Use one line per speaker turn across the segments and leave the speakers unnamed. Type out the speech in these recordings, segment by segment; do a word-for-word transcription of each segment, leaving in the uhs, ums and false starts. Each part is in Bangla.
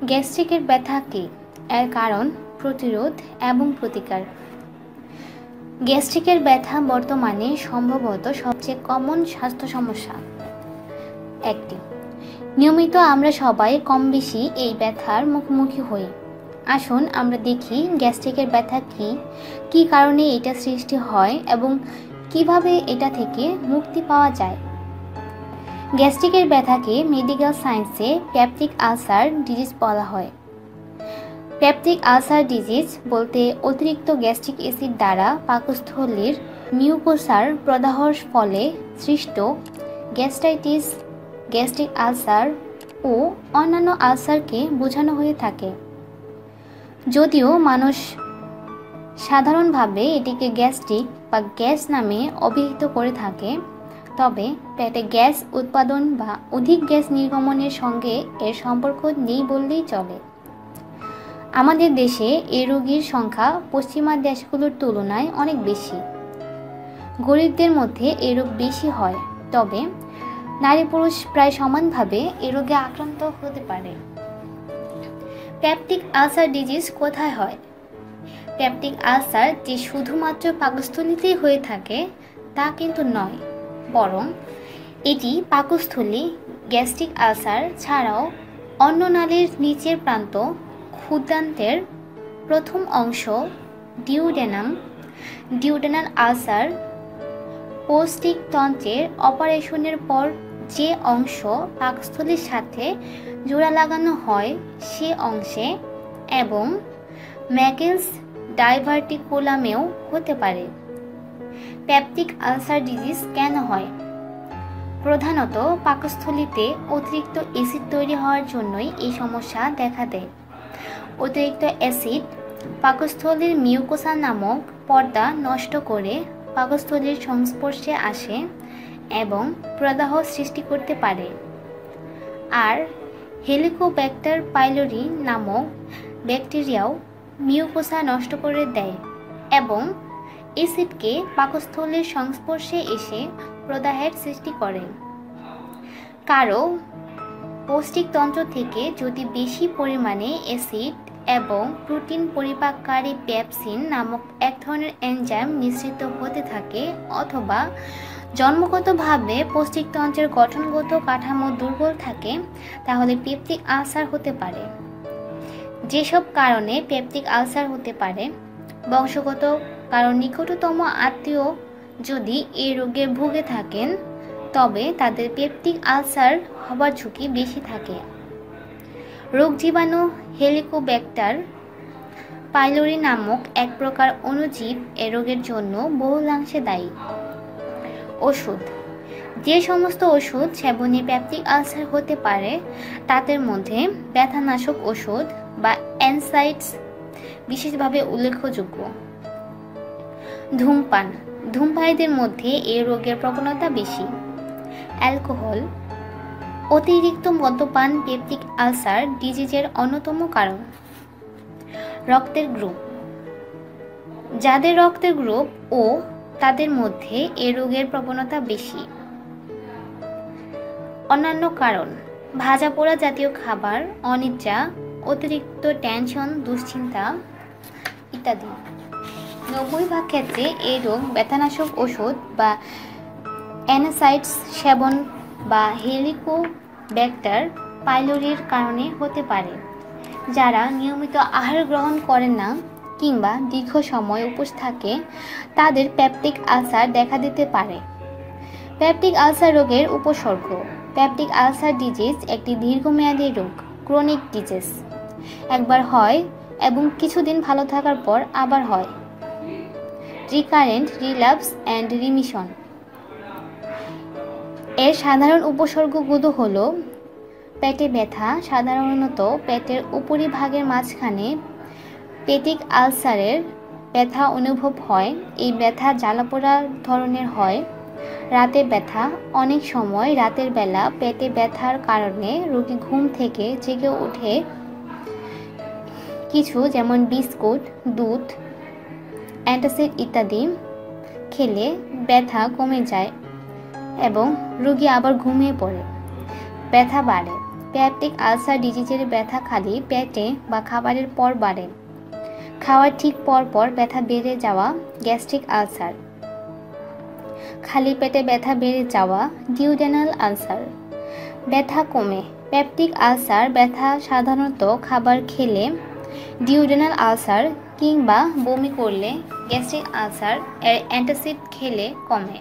গ্যাস্ট্রিকের ব্যথা কি, এর কারণ, প্রতিরোধ এবং প্রতিকার। গ্যাস্ট্রিকের ব্যথা বর্তমানে সম্ভবত সবচেয়ে কমন স্বাস্থ্য সমস্যা একটি। নিয়মিত আমরা সবাই কম বেশি এই ব্যথার মুখোমুখি হই। আসুন আমরা দেখি গ্যাস্ট্রিকের ব্যথা কি, কী কারণে এটা সৃষ্টি হয় এবং কিভাবে এটা থেকে মুক্তি পাওয়া যায়। গ্যাস্ট্রিকের ব্যথাকে মেডিকেল সায়েন্সে পেপটিক আলসার ডিজিজ বলা হয়। পেপটিক আলসার ডিজিজ বলতে অতিরিক্ত গ্যাস্ট্রিক অ্যাসিড দ্বারা পাকস্থলীর মিউকোসার প্রদাহর ফলে সৃষ্ট গ্যাস্ট্রাইটিস, গ্যাস্ট্রিক আলসার ও অন্যান্য আলসারকে বোঝানো হয়ে থাকে। যদিও মানুষ সাধারণভাবে এটিকে গ্যাস্ট্রিক বা গ্যাস নামে অভিহিত করে থাকে, তবে পেটে গ্যাস উৎপাদন বা অধিক গ্যাস নির্গমনের সঙ্গে এর সম্পর্ক নেই বললেই চলে। আমাদের দেশে এই রোগীর সংখ্যা পশ্চিমা দেশগুলোর তুলনায় অনেক বেশি। গরিবদের মধ্যে এই রোগ বেশি হয়, তবে নারী পুরুষ প্রায় সমানভাবে এই রোগে আক্রান্ত হতে পারে। পেপটিক আলসার ডিজিজ কোথায় হয়? পেপটিক আলসার যে শুধুমাত্র পাকস্থলীতেই হয়ে থাকে তা কিন্তু নয়, বরং এটি পাকস্থলী, গ্যাস্ট্রিক আলসার ছাড়াও অন্য নালীর নিচের প্রান্ত, ক্ষুদ্রান্তের প্রথম অংশ, ডিউডেনাম, ডিউডেনাল আলসার, পৌষ্টিক তন্ত্রের অপারেশনের পর যে অংশ পাকস্থলীর সাথে জোড়া লাগানো হয় সে অংশে, এবং ম্যাগেলস ডাইভার্টিকুলামেও হতে পারে। পেপটিক আলসার ডিজিজ কেন হয়? প্রধানত পাকস্থলীতে অতিরিক্ত অ্যাসিড তৈরি হওয়ার জন্যই এই সমস্যা দেখা দেয়। অতিরিক্ত অ্যাসিড পাকস্থলীর মিউকোসা নামক পর্দা নষ্ট করে পাকস্থলীর সংস্পর্শে আসে এবং প্রদাহ সৃষ্টি করতে পারে। আর হেলিকোব্যাক্টার পাইলোরি নামক ব্যাকটেরিয়াও মিউকোসা নষ্ট করে দেয় এবং অ্যাসিডকে পাকস্থলীর সংস্পর্শে এসে প্রদাহের সৃষ্টি করে। কারো পৌষ্টিকতন্ত্র থেকে যদি বেশি পরিমাণে অ্যাসিড এবং প্রোটিন পরিপাককারী পেপসিন নামক এক ধরনের এনজাইম নিঃসৃত হতে থাকে, অথবা জন্মগতভাবে পৌষ্টিকতন্ত্রের গঠনগত কাঠামো দুর্বল থাকে, তাহলে পেপটিক আলসার হতে পারে। যেসব কারণে পেপটিক আলসার হতে পারে: বংশগত, কারণ নিকটতম আত্মীয় যদি এই রোগে ভুগে থাকেন তবে তাদের পেপটিক আলসার হবার ঝুঁকি বেশি থাকে। রোগ জীবাণু হেলিকোব্যাক্টার পাইলোরি নামক এক প্রকার অণুজীব এ রোগের জন্য বহুলাংশে দায়ী। ওষুধ: যে সমস্ত ওষুধ সেবনে পেপটিক আলসার হতে পারে তাদের মধ্যে ব্যথানাশক ওষুধ বা অ্যানসাইডস বিশেষভাবে উল্লেখযোগ্য। ধূমপান: ধূমপায়ীদের মধ্যে এই রোগের প্রবণতা বেশি। অ্যালকোহল: অতিরিক্ত মদ্যপান পেপটিক আলসার ডিজিজের অন্যতম কারণ। রক্তের গ্রুপ: যাদের রক্তের গ্রুপ ও তাদের মধ্যে এই রোগের প্রবণতা বেশি। অন্যান্য কারণ: ভাজা পোড়া জাতীয় খাবার, অনিদ্রা, অতিরিক্ত টেনশন, দুশ্চিন্তা ইত্যাদি। নব্বই ভাগ ক্ষেত্রে এই রোগ ব্যথানাশক ওষুধ বা অ্যানসাইডস সেবন বা হেলিকোব্যাক্টার পাইলোরির কারণে হতে পারে। যারা নিয়মিত আহার গ্রহণ করেন না কিংবা দীর্ঘ সময় উপোস থাকে তাদের পেপটিক আলসার দেখা দিতে পারে। পেপটিক আলসার রোগের উপসর্গ: পেপটিক আলসার ডিজিজ একটি দীর্ঘমেয়াদী রোগ, ক্রনিক ডিজিজ। একবার হয় এবং কিছুদিন ভালো থাকার পর আবার হয়। Recurrent, relapse and remission. এর সাধারণ উপসর্গগুলো হল: পেটে ব্যথা, সাধারণত পেটের উপরিভাগের মাঝখানে পেপটিক আলসারের ব্যথা অনুভব হয়। এই ব্যথা জ্বালাপোড়া ধরনের হয়। রাতে ব্যথা: অনেক সময় রাতের বেলা পেটে ব্যথার কারণে রোগী ঘুম থেকে জেগে ওঠে। কিছু যেমন বিস্কুট, দুধ, অ্যান্টাসিড ইত্যাদি খেলে ব্যথা কমে যায় এবং রোগী আবার ঘুমিয়ে পড়ে। ব্যথা বাড়ে: পেপটিক আলসার ডিজিজের ব্যথা খালি পেটে বা খাবারের পর বাড়ে। খাওয়ার ঠিক পর পর ব্যথা বেড়ে যাওয়া গ্যাস্ট্রিক আলসার। খালি পেটে ব্যথা বেড়ে যাওয়া ডিউডেনাল আলসার। ব্যথা কমে পেপটিক আলসার ব্যথা সাধারণত খাবার খেলে, ডিউডেনাল আলসার কিংবা বমি করলে, গ্যাস্ট্রিক আলসার এর অ্যান্টাসিড খেলে কমে।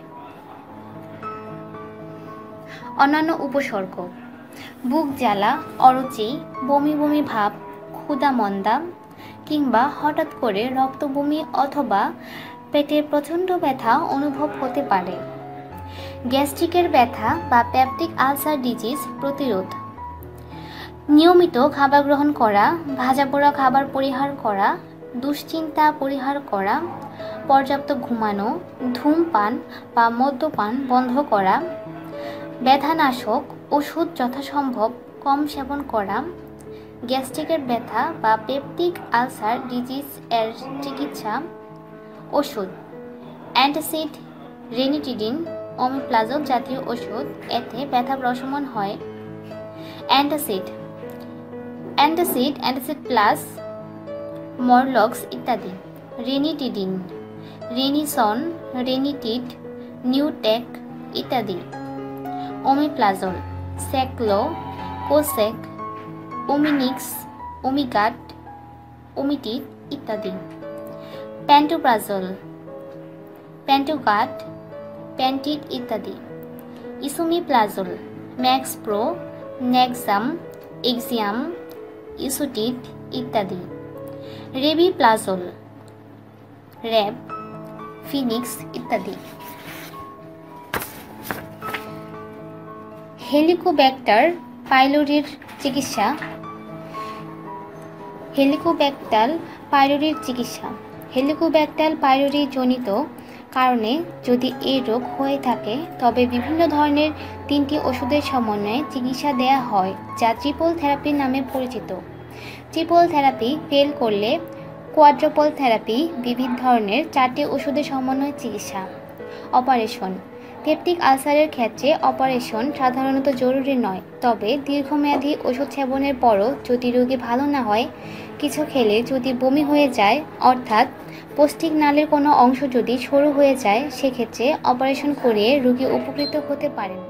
অন্যান্য উপসর্গ: বুক জ্বালা, অরুচি, বমি বমি ভাব, ক্ষুধা মন্দা কিংবা হঠাৎ করে রক্ত বমি অথবা পেটে প্রচণ্ড ব্যথা অনুভব হতে পারে। গ্যাস্ট্রিকের ব্যথা বা পেপটিক আলসার ডিজিজ প্রতিরোধ: নিয়মিত খাবার গ্রহণ করা, ভাজাপোড়া খাবার পরিহার করা, দুশ্চিন্তা পরিহার করা, পর্যাপ্ত ঘুমানো, ধূমপান বা মদ্যপান বন্ধ করা, ব্যথানাশক ওষুধ যথাসম্ভব কম সেবন করা। গ্যাস্ট্রিকের ব্যথা বা পেপটিক আলসার ডিজিজ এর চিকিৎসা: ওষুধ অ্যান্টাসিড, রেনিটিডিন, অমিপ্লাজল জাতীয় ওষুধ, এতে ব্যথা প্রশমন হয়। অ্যান্টাসিড অ্যান্টাসিড অ্যান্টাসিড প্লাস, মরলক্স ইত্যাদি। রেনিটিডিন, রেনিসন, রেনিটিড, নিউটেক ইত্যাদি। ওমিপ্লাজল, সেকলো, কোসেক, ওমিনিক্স, ওমিগাট, ওমিটিড ইত্যাদি। প্যান্টোপ্রাজল, প্যান্টোগাট, প্যান্টিড ইত্যাদি। ইসোমিপ্লাজল, ম্যাক্সপ্রো, নেক্সাম, এক্সিয়াম, ইসোটিড ইত্যাদি। রেবিপ্লাজল, র্যাব, ফিনিক্স ইত্যাদি। হেলিকোব্যাক্টার পাইলোরির চিকিৎসা। হেলিকোব্যাক্টার পাইলোরির চিকিৎসা হেলিকোব্যাক্টার পাইলোরি জনিত কারণে যদি এই রোগ হয়ে থাকে তবে বিভিন্ন ধরনের তিনটি ওষুধের সমন্বয়ে চিকিৎসা দেয়া হয়, যা ট্রিপল থেরাপি নামে পরিচিত। ট্রিপল থেরাপি ফেল করলে কোয়াড্রপল থেরাপি বিবিধ ধরনের চারটি ওষুধের সমন্বয়ে চিকিৎসা। অপারেশন: পেপটিক আলসারের ক্ষেত্রে অপারেশন সাধারণত জরুরি নয়, তবে দীর্ঘমেয়াদী ওষুধ সেবনের পরও যদি রোগী ভালো না হয়, কিছু খেলে যদি বমি হয়ে যায় অর্থাৎ পৌষ্টিক নালীর কোনো অংশ যদি সরু হয়ে যায়, সেক্ষেত্রে অপারেশন করিয়ে রোগী উপকৃত হতে পারেন।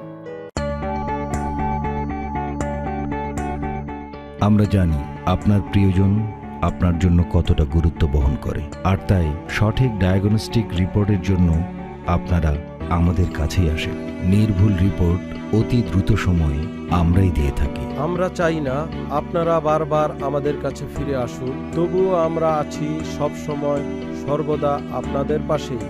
আমরা জানি আপনার প্রিয়জন আপনার জন্য কতটা গুরুত্ব বহন করে, আর তাই সঠিক ডায়াগনস্টিক রিপোর্টের জন্য আপনারা আমাদের কাছেই আসেন। নির্ভুল রিপোর্ট অতি দ্রুত সময়ে আমরাই দিয়ে থাকি।
আমরা চাই না আপনারা বারবার আমাদের কাছে ফিরে আসুন, তবুও আমরা আছি সব সময় সর্বদা আপনাদের পাশেই।